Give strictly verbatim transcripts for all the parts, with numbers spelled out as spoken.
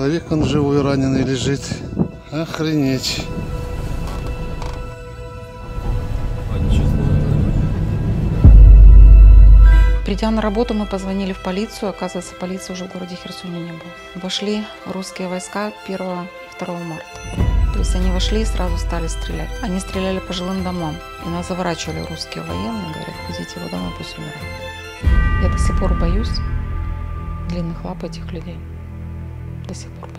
Человек, он живой, раненый лежит. Охренеть. Придя на работу, мы позвонили в полицию. Оказывается, полиции уже в городе Херсоне не было. Вошли русские войска первого-второго марта. То есть они вошли и сразу стали стрелять. Они стреляли по жилым домам. И нас заворачивали русские военные, говорят, идите его домой, пусть умирают. Я до сих пор боюсь длинных лап этих людей. До сих пор боюсь.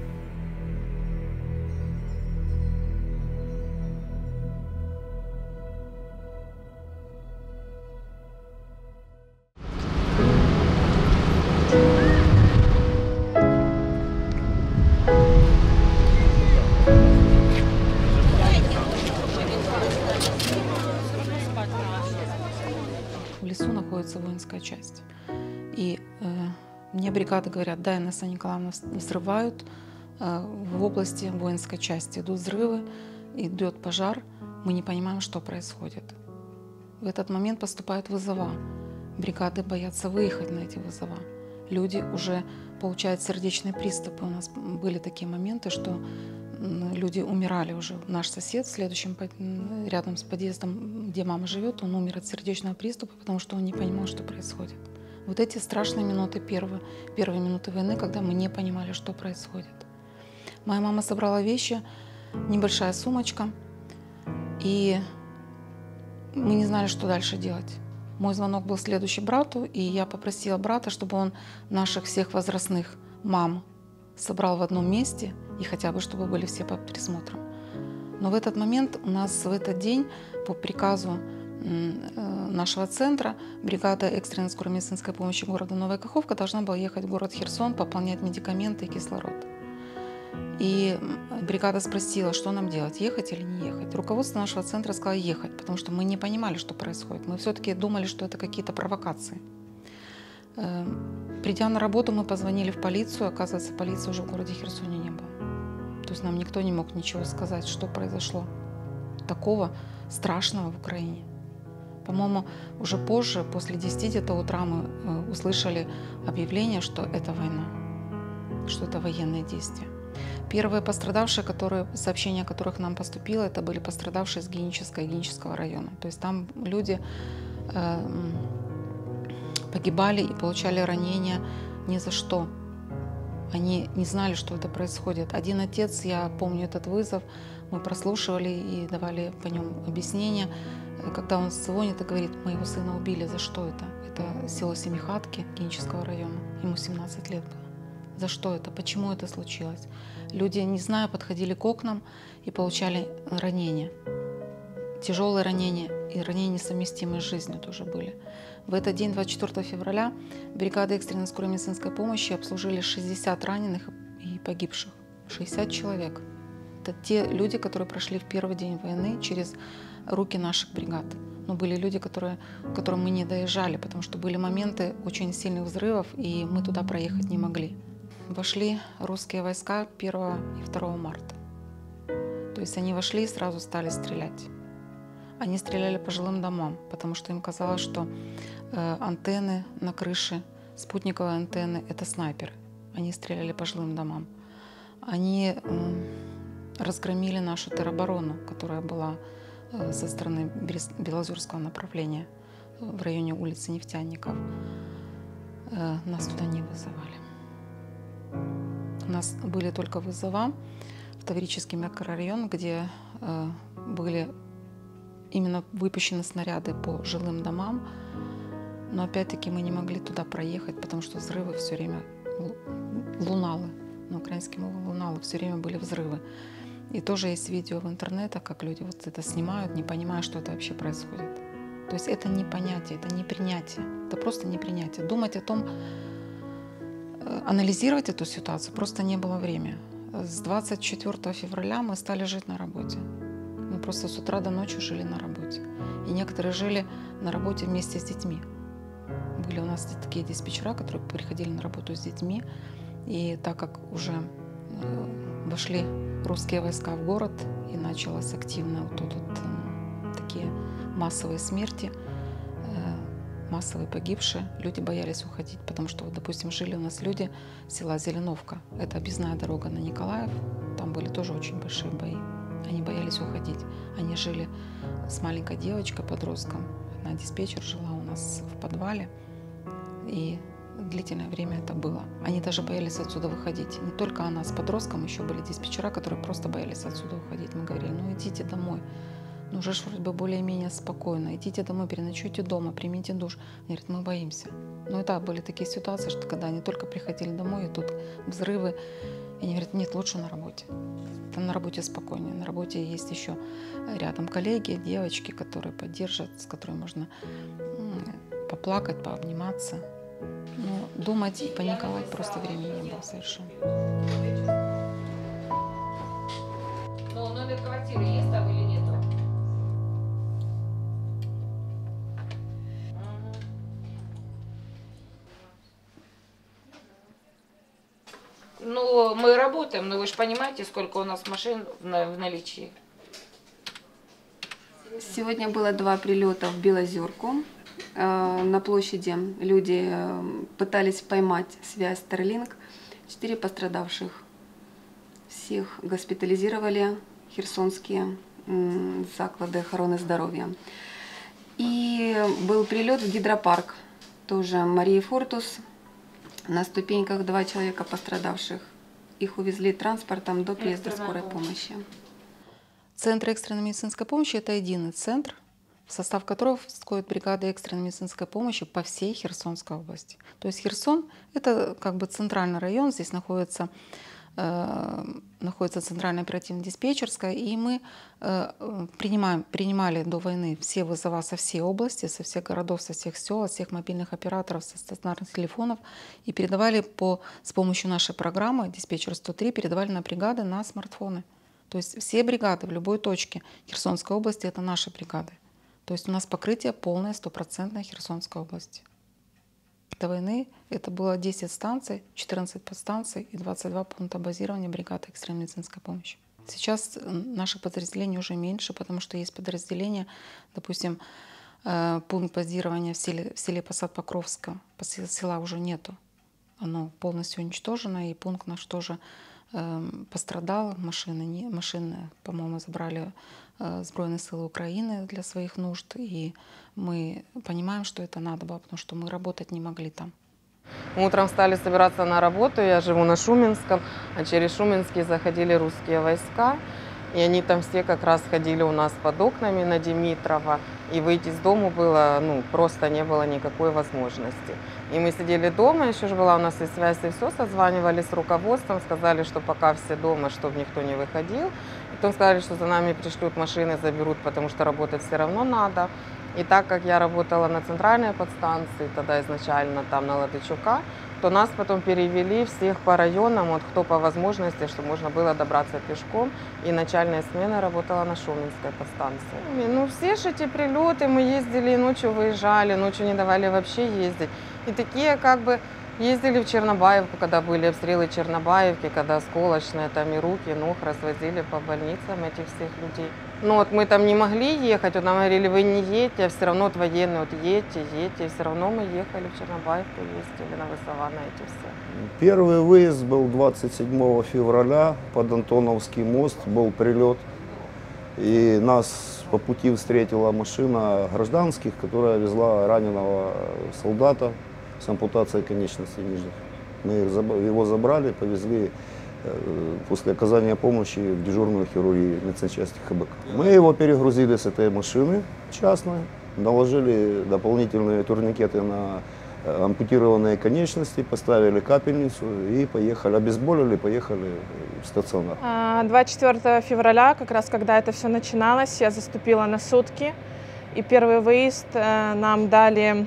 В лесу находится воинская часть. И э, мне бригады говорят, да, Инесса Николаевна, взрывают э, в области воинской части. Идут взрывы, идет пожар, мы не понимаем, что происходит. В этот момент поступают вызова. Бригады боятся выехать на эти вызова. Люди уже получают сердечные приступы. У нас были такие моменты, что люди умирали уже. Наш сосед, следующим рядом с подъездом, где мама живет, он умер от сердечного приступа, потому что он не понимал, что происходит. Вот эти страшные минуты, первые, первые минуты войны, когда мы не понимали, что происходит. Моя мама собрала вещи, небольшая сумочка, и мы не знали, что дальше делать. Мой звонок был следующий брату, и я попросила брата, чтобы он наших всех возрастных мам собрал в одном месте, и хотя бы, чтобы были все под присмотром. Но в этот момент у нас в этот день по приказу нашего центра бригада экстренной скорой медицинской помощи города Новая Каховка должна была ехать в город Херсон, пополнять медикаменты и кислород. И бригада спросила, что нам делать, ехать или не ехать. Руководство нашего центра сказало ехать, потому что мы не понимали, что происходит. Мы все-таки думали, что это какие-то провокации. Придя на работу, мы позвонили в полицию. Оказывается, полиции уже в городе Херсоне не было. То есть нам никто не мог ничего сказать, что произошло такого страшного в Украине. По-моему, уже позже, после десяти где-то утра, мы услышали объявление, что это война, что это военные действия. Первые пострадавшие, которые, сообщения о которых нам поступило, это были пострадавшие из Генического и Генического района. То есть там люди э, погибали и получали ранения ни за что. Они не знали, что это происходит. Один отец, я помню этот вызов, мы прослушивали и давали по нему объяснения. Когда он звонит и говорит, моего сына убили, за что это? Это село Семихатки Генического района, ему семнадцать лет было. За что это? Почему это случилось? Люди, не знаю, подходили к окнам и получали ранения. Тяжелые ранения и ранения, несовместимые с жизнью, тоже были. В этот день, двадцать четвёртого февраля, бригады экстренной скорой медицинской помощи обслужили шестьдесят раненых и погибших. шестьдесят человек. Это те люди, которые прошли в первый день войны через руки наших бригад. Но были люди, которые, к которым мы не доезжали, потому что были моменты очень сильных взрывов, и мы туда проехать не могли. Вошли русские войска первого и второго марта. То есть они вошли и сразу стали стрелять. Они стреляли по жилым домам, потому что им казалось, что э, антенны на крыше, спутниковые антенны – это снайперы. Они стреляли по жилым домам. Они э, разгромили нашу тероборону, которая была э, со стороны Белозерского направления в районе улицы Нефтяников. Э, нас туда не вызывали. У нас были только вызова в Таврический микрорайон, где э, были именно выпущены снаряды по жилым домам. Но опять-таки мы не могли туда проехать, потому что взрывы все время, луналы, на украинском луналы, все время были взрывы. И тоже есть видео в интернете, как люди вот это снимают, не понимая, что это вообще происходит. То есть это не понятие, это не принятие, это просто не принятие. Думать о том, анализировать эту ситуацию просто не было времени. С двадцать четвёртого февраля мы стали жить на работе. Мы просто с утра до ночи жили на работе. И некоторые жили на работе вместе с детьми. Были у нас такие диспетчера, которые приходили на работу с детьми. И так как уже вошли русские войска в город и началось активно вот тут вот, такие массовые смерти, массовые погибшие, люди боялись уходить, потому что, вот, допустим, жили у нас люди села Зеленовка, это объездная дорога на Николаев, там были тоже очень большие бои. Они боялись уходить. Они жили с маленькой девочкой, подростком. Одна диспетчер жила у нас в подвале, и длительное время это было. Они даже боялись отсюда выходить. Не только она с подростком, еще были диспетчера, которые просто боялись отсюда уходить. Мы говорили, ну идите домой. Ну уже ж вроде бы более-менее спокойно. Идите домой, переночуйте дома, примите душ. Они говорят, мы боимся. Ну это были такие ситуации, что когда они только приходили домой, и тут взрывы. И они говорят, нет, лучше на работе. Там на работе спокойнее. На работе есть еще рядом коллеги, девочки, которые поддержат, с которыми можно поплакать, пообниматься. Но думать и паниковать просто времени не было совершенно. Но номер квартиры есть там или нету? Ну, мы работаем, но вы же понимаете, сколько у нас машин в наличии. Сегодня было два прилета в Белозерку. На площади люди пытались поймать связь Starlink. Четыре пострадавших. Всех госпитализировали херсонские заклады охраны здоровья. И был прилет в гидропарк. Тоже Марии Фортус. На ступеньках два человека пострадавших. Их увезли транспортом до приезда скорой помощи. Центр экстренной медицинской помощи – это единый центр, в состав которого входит бригада экстренной медицинской помощи по всей Херсонской области. То есть Херсон – это как бы центральный район, здесь находится, э, находится центральная оперативно-диспетчерская, и мы э, принимаем, принимали до войны все вызова со всей области, со всех городов, со всех сел, от всех мобильных операторов, со стационарных телефонов, и передавали по, с помощью нашей программы «Диспетчер сто три» передавали на бригады на смартфоны. То есть все бригады в любой точке Херсонской области – это наши бригады. То есть у нас покрытие полное, стопроцентное Херсонской области. До войны это было десять станций, четырнадцать подстанций и двадцать два пункта базирования бригады экстренной медицинской помощи. Сейчас наших подразделений уже меньше, потому что есть подразделения, допустим, пункт базирования в селе, в селе Посад-Покровска, села уже нету. Оно полностью уничтожено, и пункт наш тоже пострадал. Машины, машины по-моему, забрали Збройные силы Украины для своих нужд, и мы понимаем, что это надо было, потому что мы работать не могли там. Утром стали собираться на работу, я живу на Шуменском, а через Шуменский заходили русские войска, и они там все как раз ходили у нас под окнами на Димитрова, и выйти из дома было, ну, просто не было никакой возможности. И мы сидели дома, еще же была у нас и связь, и все, созванивали с руководством, сказали, что пока все дома, чтобы никто не выходил. Потом сказали, что за нами пришлют машины, заберут, потому что работать все равно надо. И так как я работала на центральной подстанции, тогда изначально там на Ладычука, то нас потом перевели всех по районам, вот кто по возможности, чтобы можно было добраться пешком. И начальная смена работала на Шуменской подстанции. Ну, все же эти прилеты, мы ездили, ночью выезжали, ночью не давали вообще ездить. И такие как бы ездили в Чернобаевку, когда были обстрелы Чернобаевки, когда осколочные, там и руки, ног развозили по больницам этих всех людей. Ну вот мы там не могли ехать, вот нам говорили, вы не едете, а все равно вот военные, вот едьте, едьте. И все равно мы ехали в Чернобаевку, ездили на вызова на эти все. Первый выезд был двадцать седьмого февраля, под Антоновский мост был прилет. И нас по пути встретила машина гражданских, которая везла раненого солдата с ампутацией конечностей нижних. Мы его забрали, повезли после оказания помощи в дежурную хирургию медсанчасти ХБК. Мы его перегрузили с этой машины частной, наложили дополнительные турникеты на ампутированные конечности, поставили капельницу и поехали, обезболили, поехали в стационар. двадцать четвёртого февраля, как раз когда это все начиналось, я заступила на сутки. И первый выезд нам дали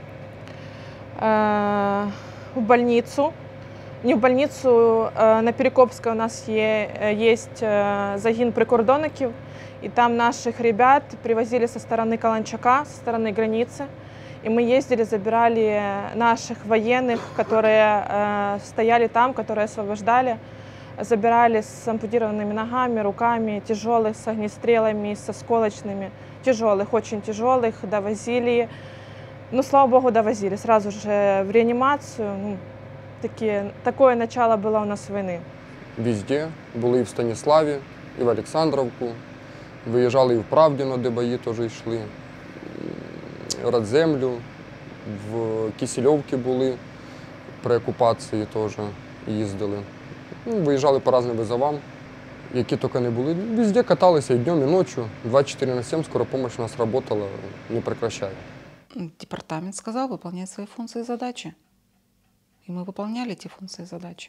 в больницу. Не в больницу, на Перекопской у нас есть загин прикордонників, и там наших ребят привозили со стороны Каланчака, со стороны границы. И мы ездили, забирали наших военных, которые стояли там, которые освобождали, забирали с ампутированными ногами, руками, тяжелых, с огнестрелами, с осколочными, тяжелых, очень тяжелых, довозили. Ну, слава богу, довозили. Сразу же в реанимацию. Ну, такі, такое начало было у нас війни. Везде. Були і в Станіславі, і в Олександровку. Виїжджали і в Правдіно, де бої теж йшли. Радземлю, в Кисельовці були, при окупації теж їздили. Ну, виїжджали по різним визовам, які тільки не були. Везде каталися і днем, і ночі. двадцять чотири на сім скоро допомога у нас працювала, не прекращає. Департамент сказал выполнять свои функции и задачи. И мы выполняли эти функции и задачи.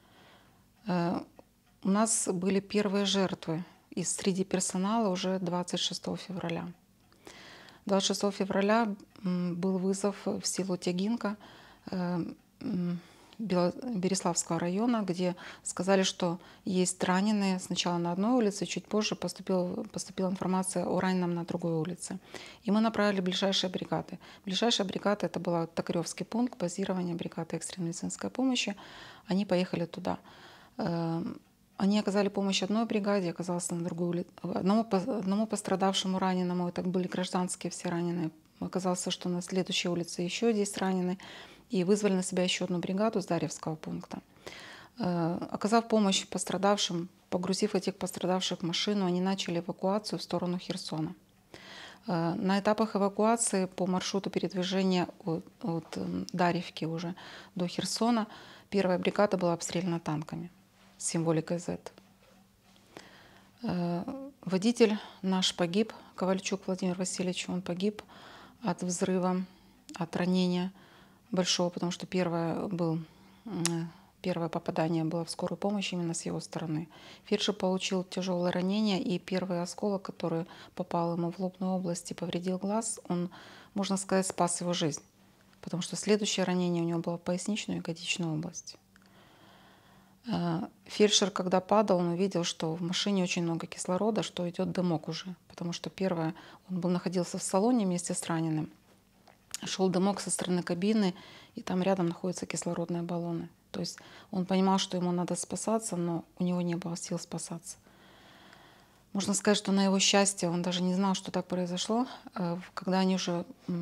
У нас были первые жертвы из среди персонала уже двадцать шестого февраля. двадцать шестого февраля был вызов в село Тягинка Береславского района, где сказали, что есть раненые сначала на одной улице, чуть позже поступила, поступила информация о раненом на другой улице. И мы направили ближайшие бригады. Ближайшая бригада — это был Токаревский пункт базирования бригады экстренной медицинской помощи. Они поехали туда. Они оказали помощь одной бригаде, оказалось на другой улице. Одному, одному пострадавшему раненому, это были гражданские все раненые, оказалось, что на следующей улице еще есть раненые. И вызвали на себя еще одну бригаду с Дарьевского пункта. Оказав помощь пострадавшим, погрузив этих пострадавших в машину, они начали эвакуацию в сторону Херсона. На этапах эвакуации по маршруту передвижения от, от Дарьевки уже до Херсона первая бригада была обстреляна танками с символикой зет. Водитель наш погиб, Ковальчук Владимир Васильевич, он погиб от взрыва, от ранения большого, потому что первое, был, первое попадание было в скорую помощь именно с его стороны. Фельдшер получил тяжелое ранение, и первый осколок, который попал ему в лобную область и повредил глаз, он, можно сказать, спас его жизнь, потому что следующее ранение у него было в поясничную и ягодичную область. Фельдшер, когда падал, он увидел, что в машине очень много кислорода, что идет дымок уже, потому что первое, он был, находился в салоне вместе с раненым, шел дымок со стороны кабины, и там рядом находятся кислородные баллоны. То есть он понимал, что ему надо спасаться, но у него не было сил спасаться. Можно сказать, что на его счастье он даже не знал, что так произошло. Когда они уже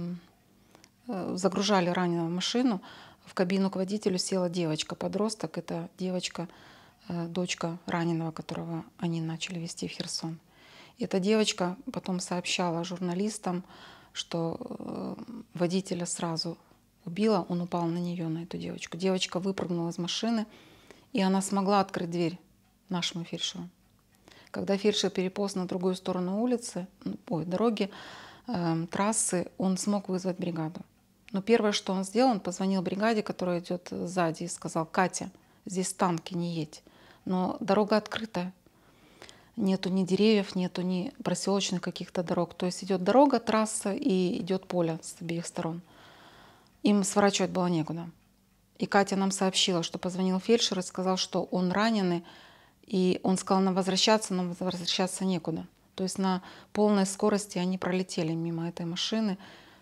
загружали раненого в машину, в кабину к водителю села девочка-подросток. Это девочка, дочка раненого, которого они начали везти в Херсон. И эта девочка потом сообщала журналистам, что водителя сразу убила, он упал на нее, на эту девочку. Девочка выпрыгнула из машины, и она смогла открыть дверь нашему фельдшеру. Когда фельдшер переполз на другую сторону улицы, ой, дороги, э, трассы, он смог вызвать бригаду. Но первое, что он сделал, он позвонил бригаде, которая идет сзади, и сказал: «Катя, здесь танки, не едь». Но дорога открытая. Нету ни деревьев, нету ни проселочных каких-то дорог. То есть идет дорога, трасса и идет поле с обеих сторон. Им сворачивать было некуда. И Катя нам сообщила, что позвонил фельдшер и сказал, что он раненый. И он сказал нам возвращаться, но возвращаться некуда. То есть на полной скорости они пролетели мимо этой машины.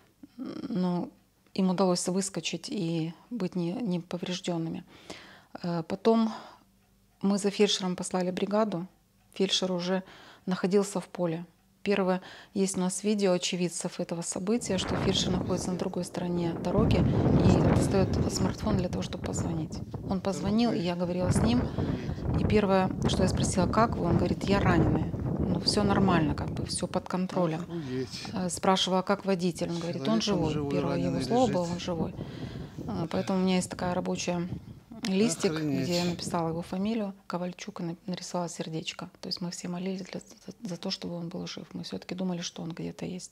Но им удалось выскочить и быть не, не поврежденными. Потом мы за фельдшером послали бригаду. Фельдшер уже находился в поле. Первое, есть у нас видео очевидцев этого события, что фельдшер находится на другой стороне дороги и достает смартфон для того, чтобы позвонить. Он позвонил, и я говорила с ним. И первое, что я спросила: как вы? Он говорит: я раненый. Ну, все нормально, как бы, все под контролем. Охуеть. Спрашивала, как водитель? Он говорит: он живой. живой. Первое его слово было: он живой. Поэтому у меня есть такая рабочая листик, Охренеть. Где я написала его фамилию, Ковальчук, и нарисовала сердечко. То есть мы все молились для, за, за то, чтобы он был жив. Мы все-таки думали, что он где-то есть.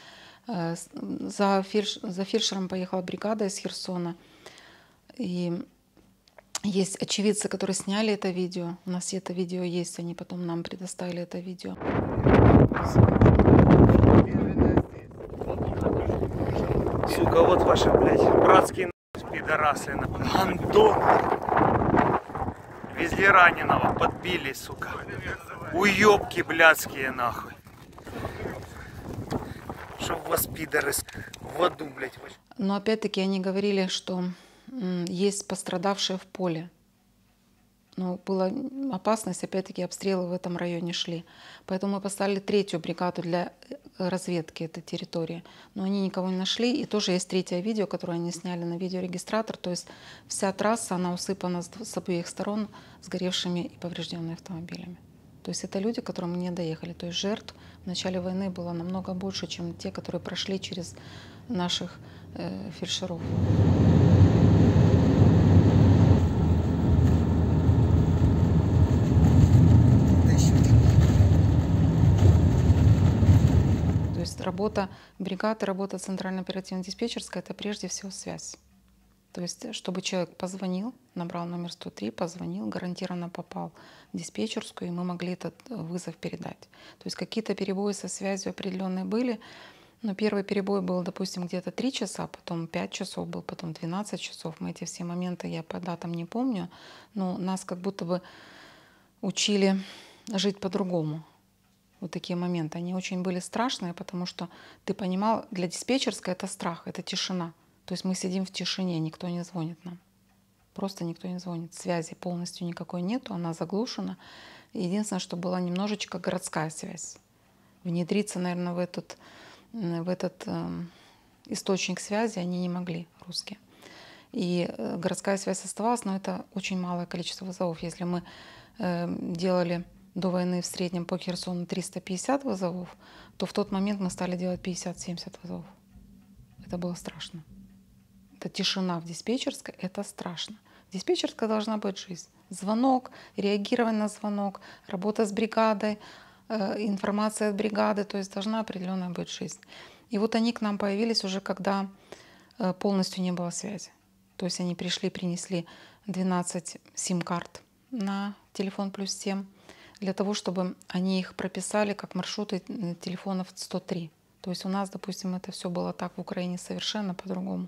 За, фельдш, за фельдшером поехала бригада из Херсона. И есть очевидцы, которые сняли это видео. У нас это видео есть, они потом нам предоставили это видео. Сука, вот ваши, блядь, братские пидорасы, Антон. Везли раненого, подбили, сука. Уёбки блядские, нахуй. Чтоб вас пидоры в аду, блядь. Но опять-таки они говорили, что есть пострадавшие в поле. Но была опасность, опять-таки обстрелы в этом районе шли. Поэтому мы поставили третью бригаду для разведки этой территории. Но они никого не нашли. И тоже есть третье видео, которое они сняли на видеорегистратор. То есть вся трасса, она усыпана с обеих сторон сгоревшими и поврежденными автомобилями. То есть это люди, к которым мы не доехали. То есть жертв в начале войны было намного больше, чем те, которые прошли через наших э, фельдшеров. То есть работа бригады, работа центральной оперативно-диспетчерской — это прежде всего связь. То есть чтобы человек позвонил, набрал номер сто три, позвонил, гарантированно попал в диспетчерскую, и мы могли этот вызов передать. То есть какие-то перебои со связью определенные были, но первый перебой был, допустим, где-то три часа, потом пять часов был, потом двенадцать часов. Мы эти все моменты, я по датам не помню, но нас как будто бы учили жить по-другому. Вот такие моменты, они очень были страшные, потому что ты понимал, для диспетчерской это страх, это тишина. То есть мы сидим в тишине, никто не звонит нам. Просто никто не звонит. Связи полностью никакой нету, она заглушена. Единственное, что была немножечко городская связь. Внедриться, наверное, в этот, в этот э, источник связи они не могли, русские. И э, городская связь оставалась, но это очень малое количество вызовов. Если мы э, делали до войны в среднем по Херсону триста пятьдесят вызовов, то в тот момент мы стали делать пятьдесят-семьдесят вызовов. Это было страшно. Это тишина в диспетчерской, это страшно. В диспетчерской должна быть жизнь. Звонок, реагирование на звонок, работа с бригадой, э, информация от бригады, то есть должна определенная быть жизнь. И вот они к нам появились уже, когда э, полностью не было связи. То есть они пришли, принесли двенадцать сим-карт на телефон плюс семь, для того, чтобы они их прописали как маршруты телефонов сто три. То есть у нас, допустим, это все было так в Украине совершенно по-другому.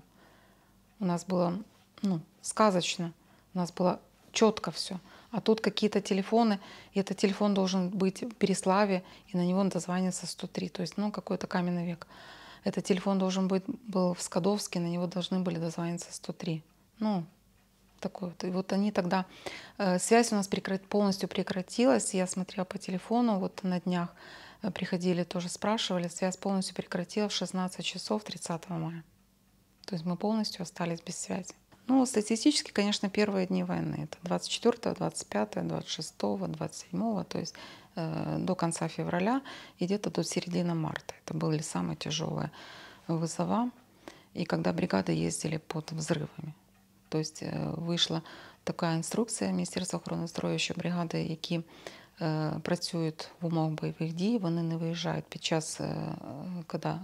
У нас было ну, сказочно, у нас было четко все. А тут какие-то телефоны, и этот телефон должен быть в Переславе, и на него дозвонится сто три. То есть, ну, какой-то каменный век. Этот телефон должен быть был в Скадовске, на него должны были дозвониться сто три. Ну, такой вот. И вот они тогда... Э, связь у нас прекрат, полностью прекратилась. Я смотрела по телефону, вот на днях э, приходили, тоже спрашивали. Связь полностью прекратилась в шестнадцать часов тридцатого мая. То есть мы полностью остались без связи. Ну, статистически, конечно, первые дни войны. Это двадцать четвёртого, двадцать пятого, двадцать шестого, двадцать седьмого, то есть э, до конца февраля и где-то до середины марта. Это были самые тяжелые вызова. И когда бригады ездили под взрывами. То есть э, вышла така інструкція Міністерства охорони здоров'я, що бригади, які е, працюють в умовах бойових дій, вони не виїжджають під час, е, коли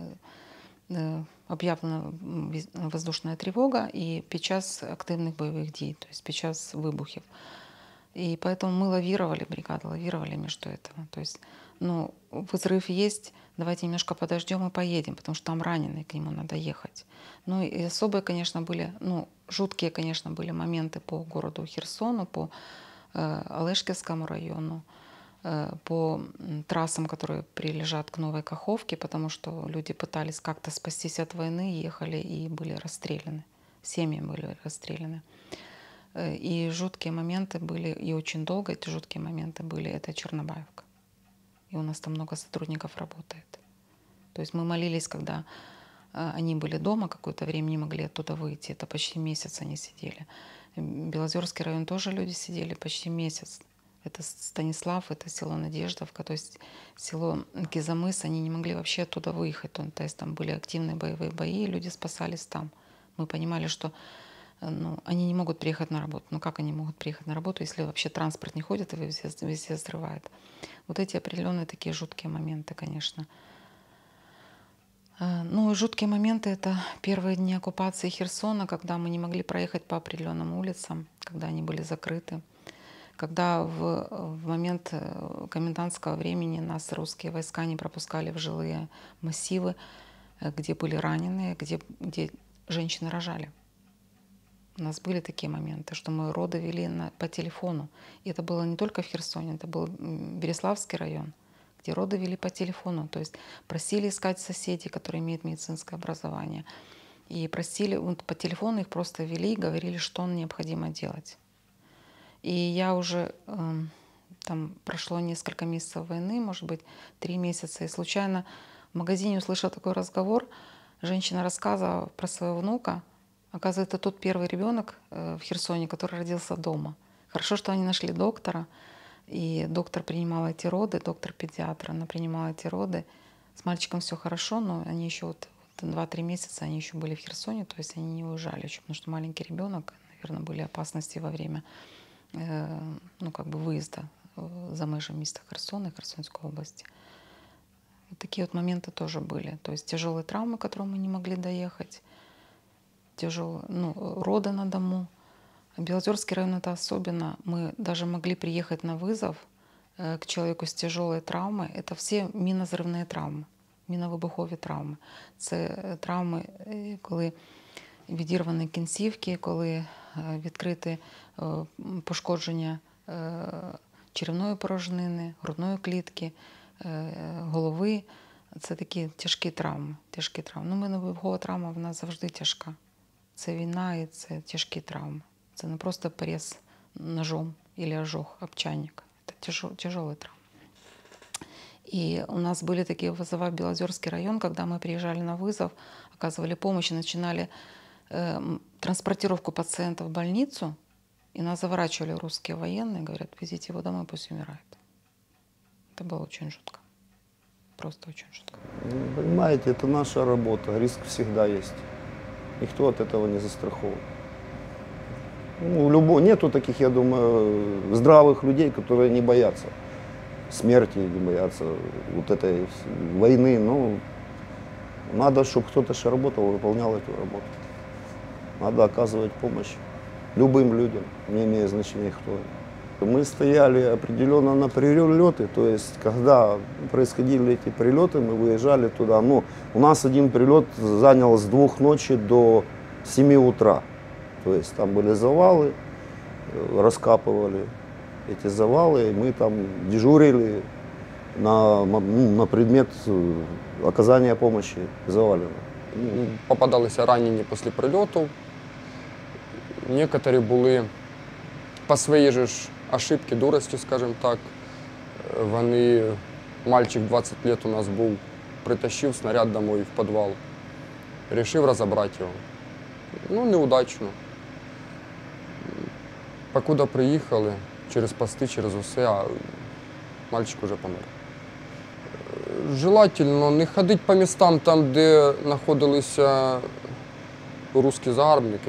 е, об'явлена воздушна тривога і під час активних бойових дій, тобто під час вибухів. И поэтому мы лавировали, бригада лавировали между этого. То есть, ну, взрыв есть, давайте немножко подождем и поедем, потому что там раненые, к нему надо ехать. Ну и особые, конечно, были, ну, жуткие, конечно, были моменты по городу Херсону, по э, Олешківському району, э, по трассам, которые прилежат к Новой Каховке, потому что люди пытались как-то спастись от войны, ехали и были расстреляны. Семьи были расстреляны. И жуткие моменты были, и очень долго эти жуткие моменты были, это Чернобаевка. И у нас там много сотрудников работает. То есть мы молились, когда они были дома, какое-то время не могли оттуда выйти. Это почти месяц они сидели. Белозерский район тоже люди сидели почти месяц. Это Станислав, это село Надеждовка, то есть село Кизамыс, они не могли вообще оттуда выехать. То есть там были активные боевые бои, и люди спасались там. Мы понимали, что ну, они не могут приехать на работу. Ну как они могут приехать на работу, если вообще транспорт не ходит и везде, везде взрывает? Вот эти определенные такие жуткие моменты, конечно. Ну и жуткие моменты — это первые дни оккупации Херсона, когда мы не могли проехать по определенным улицам, когда они были закрыты. Когда в, в момент комендантского времени нас русские войска не пропускали в жилые массивы, где были раненые, где, где женщины рожали. У нас были такие моменты, что мы роды вели на, по телефону. И это было не только в Херсоне, это был Береславский район, где роды вели по телефону. То есть просили искать соседей, которые имеют медицинское образование. И просили, вот по телефону их просто вели и говорили, что необходимо делать. И я уже, э, там прошло несколько месяцев войны, может быть, три месяца, и случайно в магазине услышала такой разговор. Женщина рассказывала про своего внука. Оказывается, это тот первый ребенок в Херсоне, который родился дома. Хорошо, что они нашли доктора, и доктор принимал эти роды, доктор-педиатр, она принимала эти роды. С мальчиком все хорошо, но они еще вот два-три месяца они еще были в Херсоне, то есть они не уезжали еще, потому что маленький ребенок, наверное, были опасности во время э, ну, как бы выезда за межи места Херсона и Херсонской области. Вот такие вот моменты тоже были. То есть тяжелые травмы, которые мы не могли доехать, тяжелые, ну, роды на дому. Белозерский район — это особенно. Мы даже могли приехать на вызов э, к человеку с тяжелой травмой. Это все мінно-зривні травми, мінно-вибухові травми. Це травми, коли відірвані кінцівки, коли відкриті пошкодження черевної порожнини, грудної клітки, голови. Це такі тяжкі травми. Тяжкі травми. Ну, мінно-вибухова травма в нас завжди тяжка. Це війна і це тяжкі травми. Это не просто порез ножом или ожог, обчайник. Это тяжел, тяжелые травмы. И у нас были такие вызовы в Белозерский район, когда мы приезжали на вызов, оказывали помощь и начинали э, транспортировку пациента в больницу, и нас заворачивали русские военные, говорят, везите его домой, пусть умирает. Это было очень жутко. Просто очень жутко. Понимаете, это наша работа, риск всегда есть. Никто от этого не застрахован. Ну, любо, нету таких, я думаю, здравых людей, которые не боятся смерти, не боятся вот этой войны. Ну, надо, чтобы кто-то же работал, выполнял эту работу. Надо оказывать помощь любым людям, не имея значения кто. Мы стояли определенно на прилеты, то есть когда происходили эти прилеты, мы выезжали туда. Ну, у нас один прилет занял с двух ночи до семи утра. То есть там были завалы, раскапывали эти завалы, и мы там дежурили на, на предмет оказания помощи заваленным. Попадалися ранені після прильоту. Некоторі були по своїй же ж ошибки, дурості, скажімо так. Вони, мальчик двадцять років у нас був, притащив снаряд домой в підвал. Рішив розібрати його. Ну, неудачно. Покуда приїхали, через пости, через усе, а мальчик вже помер. Желательно не ходити по містам, там, де знаходилися русські загарбники.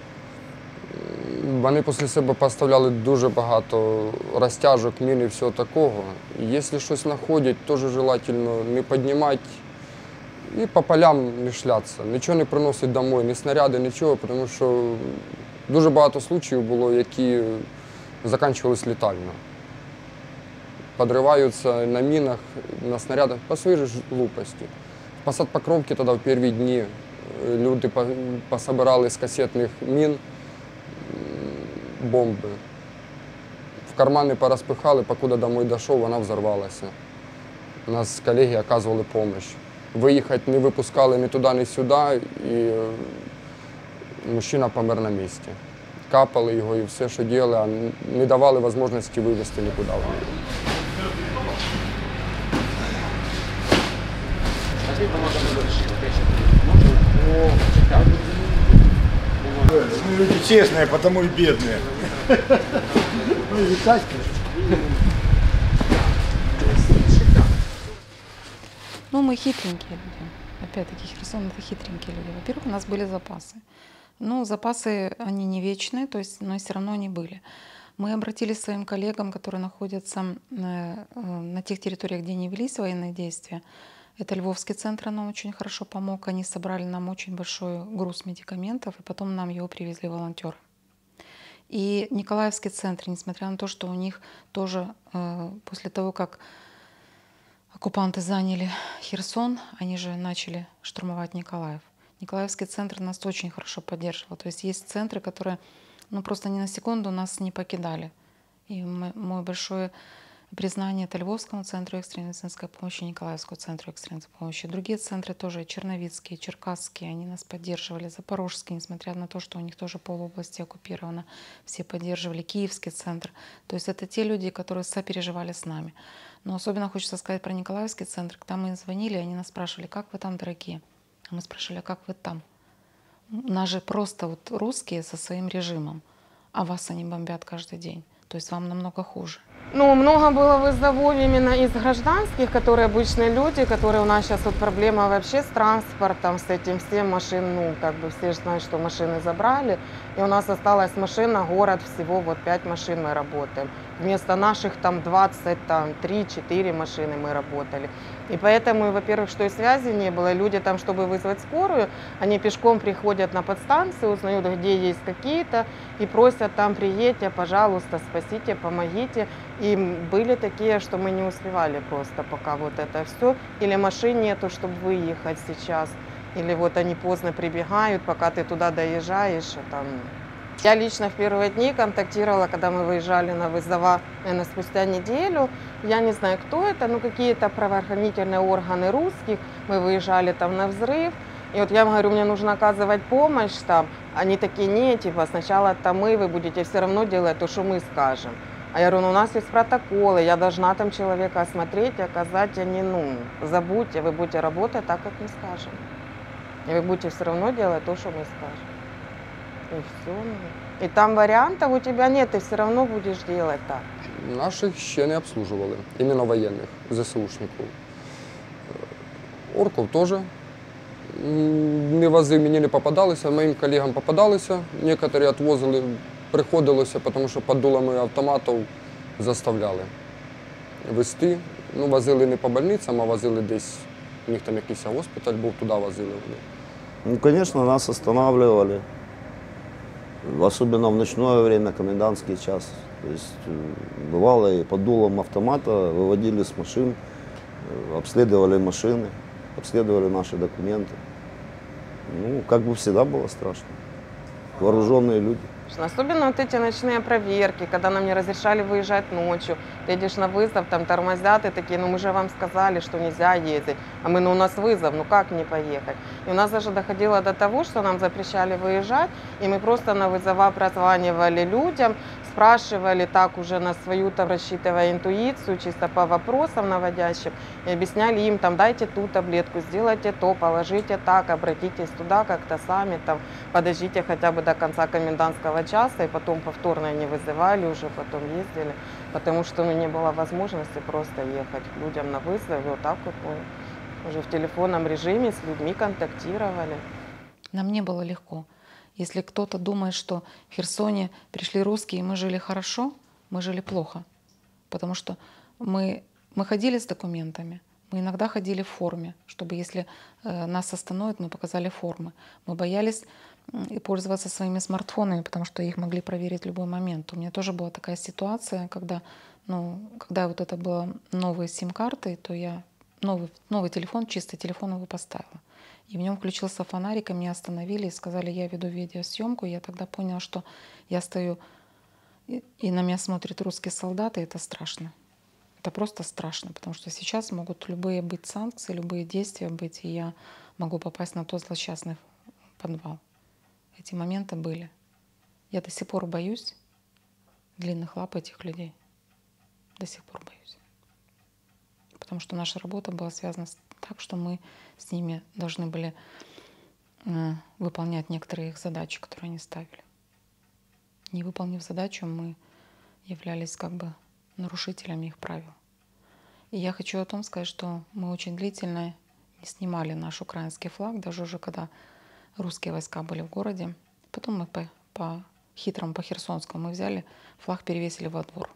Вони після себе поставляли дуже багато розтяжок, мін і всього такого. Якщо щось знаходять, теж желательно не піднімати і по полям не шлятися. Нічого не приносить домой, ні снаряди, нічого, тому що дуже багато случаїв було, які закінчувалися летально. Підриваються на мінах, на снарядах по своїй ж глупості. В Посадпокровці тоді в перші дні люди пособирали з касетних мін бомби. В кармани порозпихали, покуда домой дійшов, вона взорвалася. У нас колеги оказували допомогу. Виїхати не випускали ні туди, ні сюди, і мужчина помер на місці. Капали його і все, що робили, а не давали можливості вивезти нікуди. Мы люди честные, потому и бедные. Ну и Витаська. Ну, мы хитренькие люди. Опять-таки, Херсон — это хитренькие люди. Во-первых, у нас были запасы. Ну, запасы, они не вечные, то есть, но все равно они были. Мы обратились к своим коллегам, которые находятся на, на тех территориях, где не велись военные действия. Это Львовский центр нам очень хорошо помог. Они собрали нам очень большой груз медикаментов, и потом нам его привезли волонтеры. И Николаевский центр, несмотря на то, что у них тоже э, после того, как оккупанты заняли Херсон, они же начали штурмовать Николаев. Николаевский центр нас очень хорошо поддерживал. То есть есть центры, которые ну, просто ни на секунду нас не покидали. И мой большой признание это Львовскому центру экстренной медицинской помощи, Николаевскому центру экстренной помощи. Другие центры тоже, черновицкие, черкасские, они нас поддерживали, запорожские, несмотря на то, что у них тоже полобласти оккупировано, все поддерживали, Киевский центр. То есть это те люди, которые сопереживали с нами. Но особенно хочется сказать про Николаевский центр. Когда мы звонили, они нас спрашивали, как вы там, дорогие? А мы спрашивали, а как вы там? У нас же просто вот русские со своим режимом, а вас они бомбят каждый день. То есть вам намного хуже. Ну, много было вызовов именно из гражданских, которые обычные люди, которые у нас сейчас вот проблема вообще с транспортом, с этим всем машин, ну, как бы все же знают, что машины забрали, и у нас осталась машина, город, всего вот пять машин мы работаем. Вместо наших там двадцать, там три-четыре машины мы работали. И поэтому, во-первых, что и связи не было, люди там, чтобы вызвать скорую, они пешком приходят на подстанцию, узнают, где есть какие-то, и просят там, приедьте, пожалуйста, спасите, помогите. И были такие, что мы не успевали просто пока вот это все. Или машин нету, чтобы выехать сейчас. Или вот они поздно прибегают, пока ты туда доезжаешь. И там... Я лично в первые дни контактировала, когда мы выезжали на вызова, наверное, спустя неделю. Я не знаю, кто это, но какие-то правоохранительные органы русских. Мы выезжали там на взрыв. И вот я им говорю, мне нужно оказывать помощь там. Они такие, нет, типа, сначала там мы, вы будете все равно делать то, что мы скажем. А я говорю, ну у нас есть протоколы, я должна там человека осмотреть и оказать, они, ну, забудьте, вы будете работать так, как мы скажем. И вы будете все равно делать то, что мы скажем. И все. И там варіантів у тебя нет, ты все равно будешь делать так. Наших ще не обслуживали, іменно воєнних, ЗСУшників. Орков теж не возив, мені не попадалися, моїм колегам попадалися. Некоторі відвозили, приходилося, тому що під дулами автоматів заставляли везти. Ну, возили не по больницям, а возили десь, у них там якийсь госпіталь був, туди возили вони. Ну, конечно, нас останавливали, особенно в ночное время, комендантский час. То есть бывало и под дулом автомата выводили с машин, обследовали машины, обследовали наши документы. Ну, как бы всегда было страшно. Вооруженные люди. Особенно вот эти ночные проверки, когда нам не разрешали выезжать ночью. Ты едешь на вызов, там тормозят и такие, ну мы же вам сказали, что нельзя ездить. А мы, ну у нас вызов, ну как не поехать? И у нас даже доходило до того, что нам запрещали выезжать, и мы просто на вызова прозванивали людям, спрашивали так уже на свою, там, рассчитывая интуицию, чисто по вопросам наводящим, и объясняли им, там, дайте ту таблетку, сделайте то, положите так, обратитесь туда как-то сами, там, подождите хотя бы до конца комендантского часа, и потом повторно не вызывали, уже потом ездили, потому что ну, не было возможности просто ехать к людям на вызов, и вот так вот мы уже в телефонном режиме с людьми контактировали. Нам не было легко. Если кто-то думает, что в Херсоне пришли русские, и мы жили хорошо, мы жили плохо. Потому что мы, мы ходили с документами, мы иногда ходили в форме, чтобы если э, нас остановят, мы показали формы. Мы боялись э, пользоваться своими смартфонами, потому что их могли проверить в любой момент. У меня тоже была такая ситуация, когда, ну, когда вот это было новые сим-карты, то я новый, новый телефон, чистый телефон его поставила. И в нем включился фонарик, и меня остановили и сказали, я веду видеосъемку. И я тогда поняла, что я стою, и, и на меня смотрят русские солдаты, и это страшно. Это просто страшно, потому что сейчас могут любые быть санкции, любые действия быть, и я могу попасть на тот злосчастный подвал. Эти моменты были. Я до сих пор боюсь длинных лап этих людей. До сих пор боюсь. Потому что наша работа была связана с так, что мы с ними должны были э, выполнять некоторые их задачи, которые они ставили. Не выполнив задачу, мы являлись как бы нарушителями их правил. И я хочу о том сказать, что мы очень длительно не снимали наш украинский флаг, даже уже когда русские войска были в городе. Потом мы по, по хитрому, по херсонскому мы взяли, флаг перевесили во двор.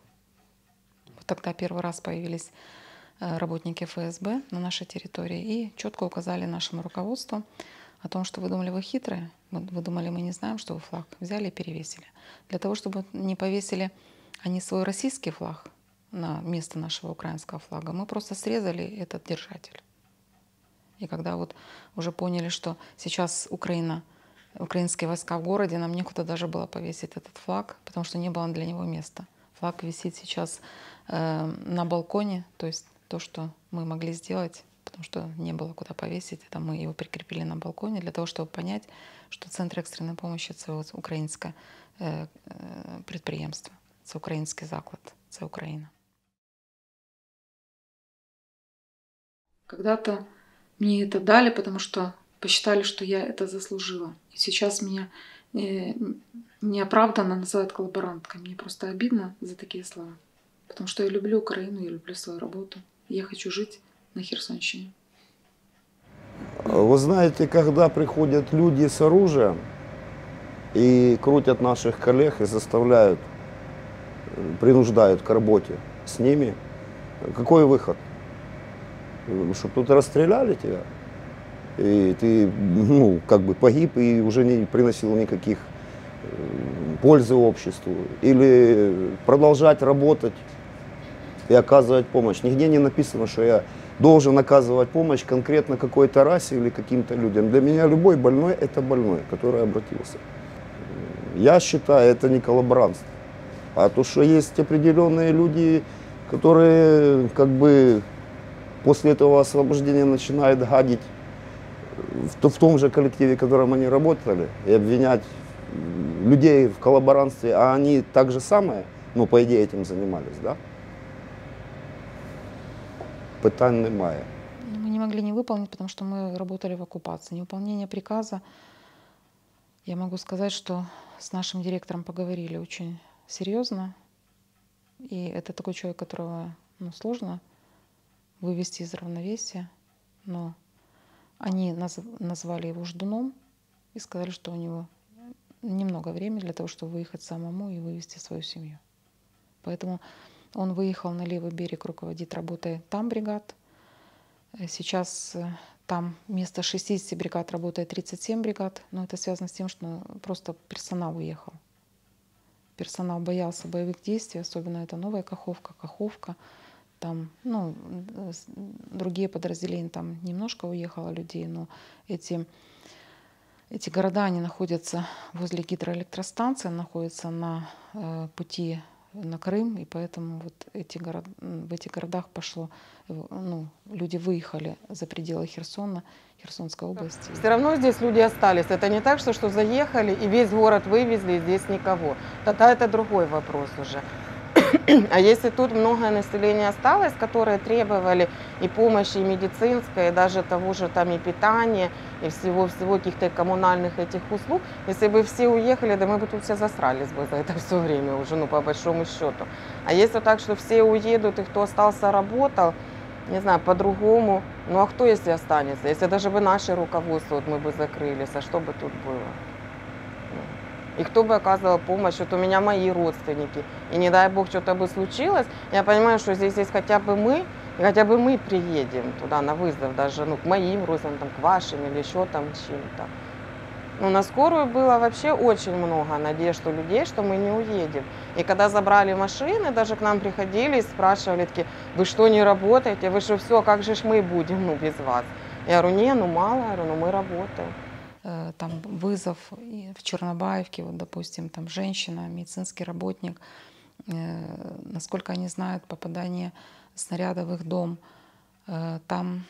Вот тогда первый раз появились работники эф эс бэ на нашей территории и четко указали нашему руководству о том, что вы думали, вы хитрые, вы думали, мы не знаем, что вы флаг взяли и перевесили. Для того, чтобы не повесили они свой российский флаг на место нашего украинского флага, мы просто срезали этот держатель. И когда вот уже поняли, что сейчас Украина, украинские войска в городе, нам некуда даже было повесить этот флаг, потому что не было для него места. Флаг висит сейчас э, на балконе, то есть то, что мы могли сделать, потому что не было куда повесить, это мы его прикрепили на балконе для того, чтобы понять, что Центр экстренной помощи — це украинское э, э, предприемство, це украинский заклад, це Украина. Когда-то мне это дали, потому что посчитали, что я это заслужила. И сейчас меня э, неоправданно называют коллаборанткой. Мне просто обидно за такие слова. Потому что я люблю Украину, я люблю свою работу. И я хочу жить на Херсонщине. Вы знаете, когда приходят люди с оружием и крутят наших коллег и заставляют, принуждают к работе с ними, какой выход? Чтобы тут расстреляли тебя, и ты, ну, как бы погиб и уже не приносил никаких пользы обществу. Или продолжать работать и оказывать помощь. Нигде не написано, что я должен оказывать помощь конкретно какой-то расе или каким-то людям. Для меня любой больной – это больной, который обратился. Я считаю, это не коллаборантство. А то, что есть определенные люди, которые как бы после этого освобождения начинают гадить в, в том же коллективе, в котором они работали, и обвинять людей в коллаборантстве, а они так же самое, ну, по идее, этим занимались, да? Питань немає. Мы не могли не выполнить, потому что мы работали в оккупации. Невыполнение приказа, я могу сказать, что с нашим директором поговорили очень серьезно. И это такой человек, которого, ну, сложно вывести из равновесия. Но они наз назвали его ждуном и сказали, что у него немного времени для того, чтобы выехать самому и вывести свою семью. Поэтому он выехал на левый берег, руководит работой там бригад. Сейчас там вместо шестидесяти бригад работает тридцать семь бригад. Но это связано с тем, что просто персонал уехал. Персонал боялся боевых действий, особенно это Новая Каховка, Каховка. Там, ну, другие подразделения, там немножко уехало людей, но эти, эти города, они находятся возле гидроэлектростанции, находятся на э, пути на Крым, и поэтому вот эти город, в этих городах пошло, ну, люди выехали за пределы Херсона, Херсонской области. Все равно здесь люди остались. Это не так, что, что заехали и весь город вывезли, и здесь никого. Тогда это другой вопрос уже. А если тут многое население осталось, которые требовали и помощи, и медицинской, и даже того же там и питания, и всего-всего каких-то коммунальных этих услуг, если бы все уехали, да мы бы тут все засрались бы за это все время уже, ну, по большому счету. А если так, что все уедут, и кто остался, работал, не знаю, по-другому, ну а кто если останется? Если даже бы наше руководство, вот мы бы закрылись, а что бы тут было? И кто бы оказывал помощь? Вот у меня мои родственники. И не дай бог, что-то бы случилось. Я понимаю, что здесь есть хотя бы мы, и хотя бы мы приедем туда на вызов, даже, ну, к моим родственникам, к вашим или еще там чем-то. Ну, на скорую было вообще очень много надежд у людей, что мы не уедем. И когда забрали машины, даже к нам приходили и спрашивали, такие: вы что, не работаете? Вы что, все, как же ж мы будем, ну, без вас? Я говорю: не, ну мало, я говорю, ну мы работаем. Там вызов в Чернобаевке, вот, допустим, там женщина, медицинский работник, э, насколько они знают, попадание снаряда в их дом, э, там,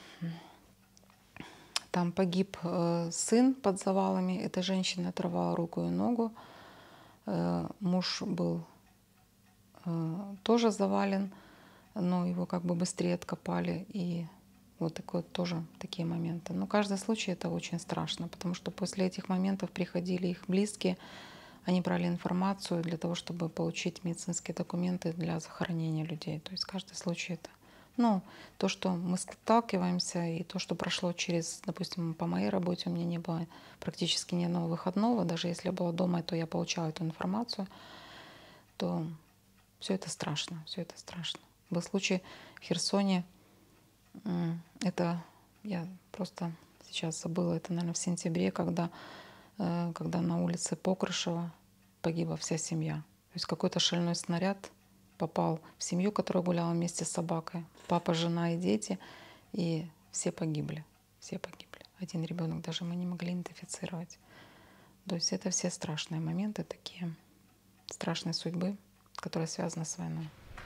там погиб э, сын под завалами, эта женщина оторвала руку и ногу, э, муж был э, тоже завален, но его как бы быстрее откопали, и вот такое, тоже такие моменты. Но каждый случай — это очень страшно, потому что после этих моментов приходили их близкие, они брали информацию для того, чтобы получить медицинские документы для захоронения людей. То есть каждый случай — это, ну, то, что мы сталкиваемся, и то, что прошло через, допустим, по моей работе, у меня не было практически ни одного выходного, даже если я была дома, то я получала эту информацию, то все это страшно, все это страшно. Был случай в Херсоне. Это я просто сейчас забыла, это, наверное, в сентябре, когда, когда на улице Покрышева погибла вся семья. То есть какой-то шальной снаряд попал в семью, которая гуляла вместе с собакой. Папа, жена и дети, и все погибли. Все погибли. Один ребенок даже мы не могли идентифицировать. То есть это все страшные моменты, такие страшные судьбы. которая связана с войной.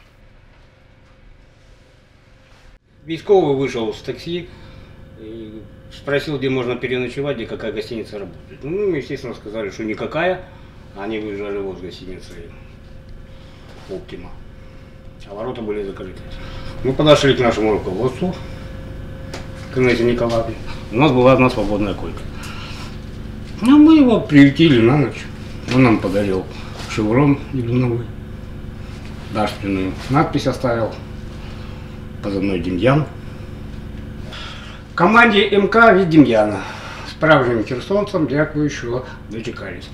Військовый вышел с такси, и спросил, где можно переночевать, где какая гостиница работает. Ну, естественно, сказали, что никакая. Они выезжали вот с гостиницы «Оптима». А ворота были закрыты. Мы подошли к нашему руководству, к Инессе Николаевне. У нас была одна свободная койка. Ну, мы его приютили на ночь. Он нам подарил шеврон неблиновый, дарственную надпись оставил, позывной Демьян. В команді ем ка від Дем'яна. Справжнім херсонцям дякую, що дочекались.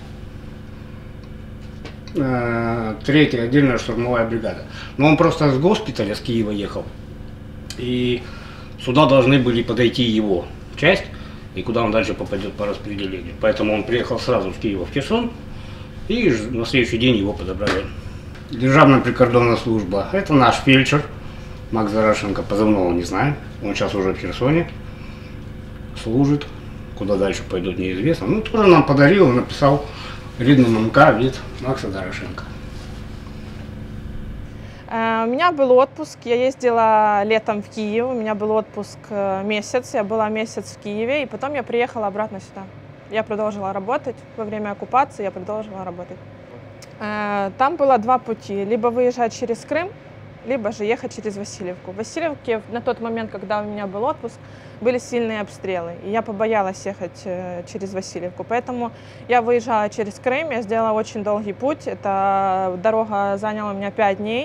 Третья отдельная штурмовая бригада. Но он просто с госпиталя, с Киева ехал. И сюда должны были подойти его часть, и куда он дальше попадет по распределению. Поэтому он приехал сразу с Киева в Херсон, и на следующий день его подобрали. Державная прикордонная служба. Это наш фельдшер Макс Зарошенко, позывного не знаем. Он сейчас уже в Херсоне служит. Куда дальше пойдут, неизвестно. Ну, тоже нам подарил, написал рідному ем ка від Макса Зарошенко. У меня был отпуск, я ездила летом в Киев, у меня был отпуск месяц, я была месяц в Киеве, и потом я приехала обратно сюда. Я продолжила работать, во время оккупации я продолжила работать. Там было два пути, либо выезжать через Крым, либо же ехать через Васильевку. В Васильевке на тот момент, когда у меня был отпуск, были сильные обстрелы, и я побоялась ехать через Васильевку. Поэтому я выезжала через Крым, я сделала очень долгий путь, эта дорога заняла у меня пять дней,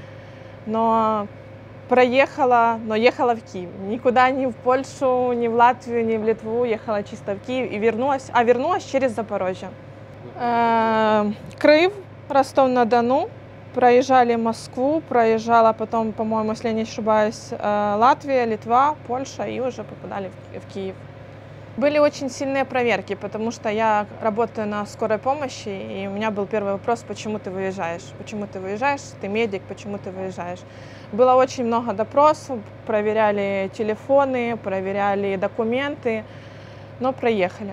но проехала, но ехала в Киев. Никуда ни в Польшу, ни в Латвию, ни в Литву, ехала чисто в Киев и вернулась, а вернулась через Запорожье. Крым, Ростов-на-Дону. Проезжали Москву, проезжала потом, по-моему, если я не ошибаюсь, Латвия, Литва, Польша и уже попадали в Киев. Были очень сильные проверки, потому что я работаю на скорой помощи, и у меня был первый вопрос, почему ты выезжаешь? Почему ты выезжаешь? Ты медик, почему ты выезжаешь? Было очень много допросов, проверяли телефоны, проверяли документы, но проехали.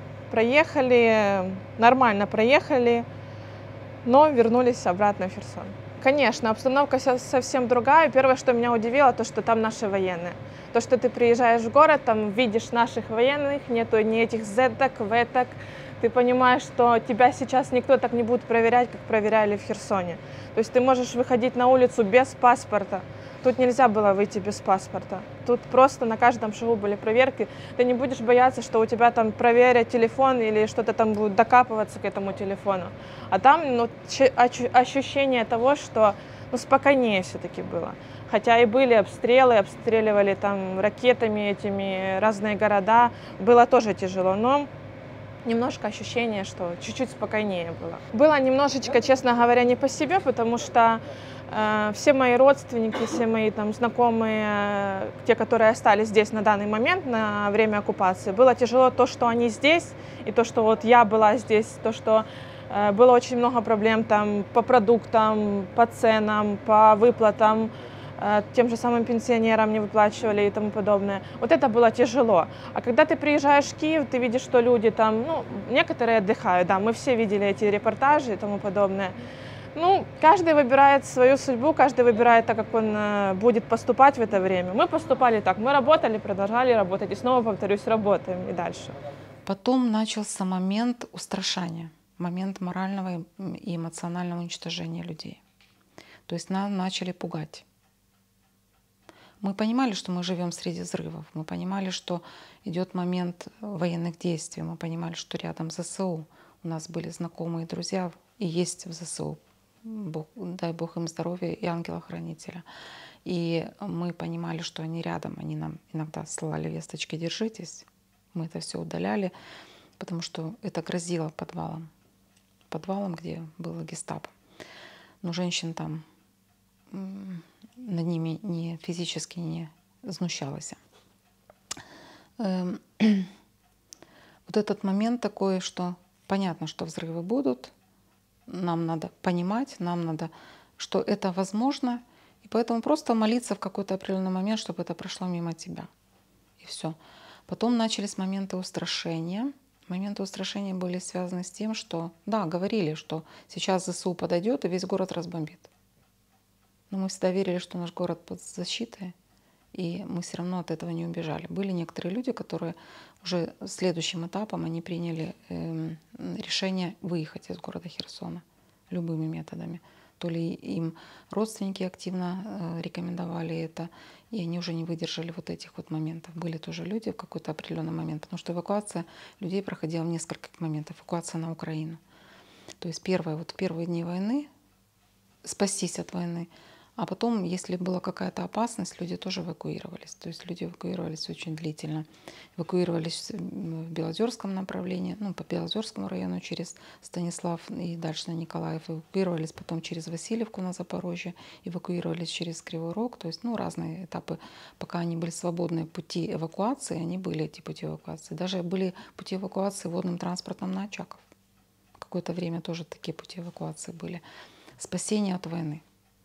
Проехали, нормально проехали. Но вернулись обратно в Херсон. Конечно, обстановка совсем другая. Первое, что меня удивило, то, что там наши военные. То, что ты приезжаешь в город, там видишь наших военных, нету ни этих зеток, веток. Ты понимаешь, что тебя сейчас никто так не будет проверять, как проверяли в Херсоне. То есть ты можешь выходить на улицу без паспорта. Тут нельзя было выйти без паспорта. Тут просто на каждом шагу были проверки. Ты не будешь бояться, что у тебя там проверят телефон или что-то там будет докапываться к этому телефону. А там ну, ощущение того, что ну, спокойнее все-таки было. Хотя и были обстрелы, обстреливали там ракетами этими разные города. Было тоже тяжело, но немножко ощущение, что чуть-чуть спокойнее было. Было немножечко, честно говоря, не по себе, потому что э, все мои родственники, все мои там знакомые, э, те, которые остались здесь на данный момент, на время оккупации, было тяжело то, что они здесь, и то, что вот я была здесь, то, что э, было очень много проблем там по продуктам, по ценам, по выплатам, тем же самым пенсионерам не выплачивали и тому подобное. Вот это было тяжело. А когда ты приезжаешь в Киев, ты видишь, что люди там, ну, некоторые отдыхают, да, мы все видели эти репортажи и тому подобное. Ну, каждый выбирает свою судьбу, каждый выбирает так, как он будет поступать в это время. Мы поступали так, мы работали, продолжали работать, и снова, повторюсь, работаем и дальше. Потом начался момент устрашания, момент морального и эмоционального уничтожения людей. То есть нас начали пугать. Мы понимали, что мы живем среди взрывов, мы понимали, что идет момент военных действий, мы понимали, что рядом зэ эс у. У нас были знакомые друзья и есть в зэ эс у. Бог, дай Бог им здоровья и ангела-хранителя. И мы понимали, что они рядом, они нам иногда слали весточки «держитесь». Мы это все удаляли, потому что это грозило подвалом. Подвалом, где было гестапо. Но женщин там над ними не физически не знущалась. Вот этот момент такой, что понятно, что взрывы будут, нам надо понимать, нам надо, что это возможно, и поэтому просто молиться в какой-то определенный момент, чтобы это прошло мимо тебя. И все. Потом начались моменты устрашения, Моменты устрашения были связаны с тем, что, да, говорили, что сейчас ЗСУ подойдет и весь город разбомбит. Но мы всегда верили, что наш город под защитой, и мы все равно от этого не убежали. Были некоторые люди, которые уже следующим этапом они приняли э, решение выехать из города Херсона любыми методами. То ли им родственники активно э, рекомендовали это, и они уже не выдержали вот этих вот моментов. Были тоже люди в какой-то определенный момент, потому что эвакуация людей проходила в несколько моментов. Эвакуация на Украину. То есть первое, вот в первые дни войны спастись от войны, а потом, если была какая-то опасность, люди тоже эвакуировались. То есть люди эвакуировались очень длительно. Эвакуировались в Белозерском направлении, ну, по Белозерскому району через Станислав и дальше на Николаев. Эвакуировались потом через Васильевку на Запорожье, эвакуировались через Кривой Рог. То есть, ну, разные этапы. Пока они были свободные пути эвакуации, они были эти пути эвакуации. Даже были пути эвакуации водным транспортом на Очаков. Какое-то время тоже такие пути эвакуации были. Спасение от войны.